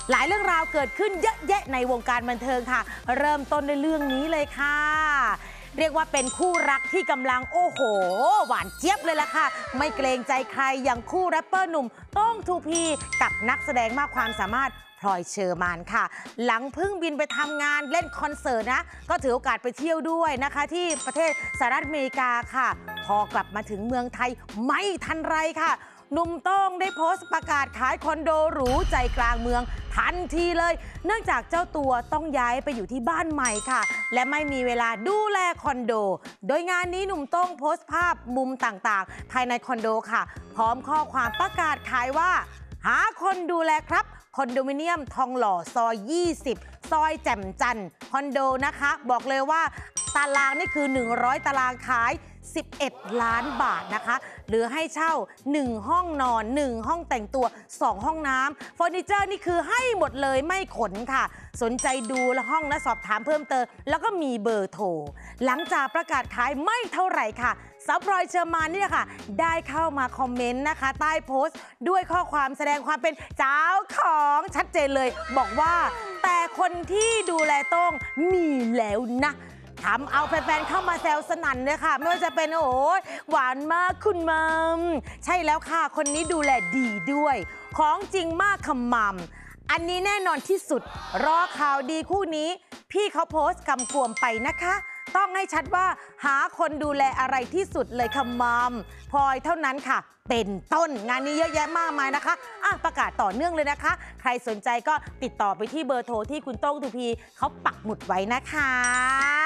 หลายเรื่องราวเกิดขึ้นเยอะแยะในวงการบันเทิงค่ะเริ่มต้นในเรื่องนี้เลยค่ะเรียกว่าเป็นคู่รักที่กำลังโอ้โหหวานเจี๊ยบเลยล่ะค่ะไม่เกรงใจใครอย่างคู่แรปเปอร์หนุ่มต้องทูพีกับนักแสดงมากความสามารถพลอยเชอร์มานค่ะหลังเพิ่งบินไปทำงานเล่นคอนเสิร์ตนะก็ถือโอกาสไปเที่ยวด้วยนะคะที่ประเทศสหรัฐอเมริกาค่ะพอกลับมาถึงเมืองไทยไม่ทันไรค่ะหนุ่มโต้งได้โพสต์ประกาศขายคอนโดหรูใจกลางเมืองทันทีเลยเนื่องจากเจ้าตัวต้องย้ายไปอยู่ที่บ้านใหม่ค่ะและไม่มีเวลาดูแลคอนโดโดยงานนี้หนุ่มโต้งโพสต์ภาพมุมต่างๆภายในคอนโดค่ะพร้อมข้อความประกาศขายว่าหาคนดูแลครับคอนโดมิเนียมทองหล่อซอย20ซอยแจ่มจันทร์คอนโดนะคะบอกเลยว่าตารางนี่คือ100ตารางขาย11 ล้านบาทนะคะหรือให้เช่า1ห้องนอน1ห้องแต่งตัว2ห้องน้ำเฟอร์นิเจอร์นี่คือให้หมดเลยไม่ขนค่ะสนใจดูและห้องและสอบถามเพิ่มเติมแล้วก็มีเบอร์โทรหลังจากประกาศขายไม่เท่าไหร่ค่ะสาวพลอยเชอร์มานนี่แหละค่ะได้เข้ามาคอมเมนต์นะคะใต้โพสต์ด้วยข้อความแสดงความเป็นเจ้าของชัดเจนเลยบอกว่าแต่คนที่ดูแลโต้งมีแล้วนะทำเอาแฟนๆเข้ามาแซวสนั่นเลยค่ะไม่ว่าจะเป็นโอ้ยหวานมากคุณมัมใช่แล้วค่ะคนนี้ดูแลดีด้วยของจริงมากค่ะมัมอันนี้แน่นอนที่สุดรอข่าวดีคู่นี้พี่เขาโพสต์กำกวมไปนะคะต้องให้ชัดว่าหาคนดูแลอะไรที่สุดเลยค่ะมัมพลอยเท่านั้นค่ะเป็นต้นงานนี้เยอะแยะมากมายนะคะประกาศต่อเนื่องเลยนะคะใครสนใจก็ติดต่อไปที่เบอร์โทรที่คุณโต้งทูพีเขาปักหมุดไว้นะคะ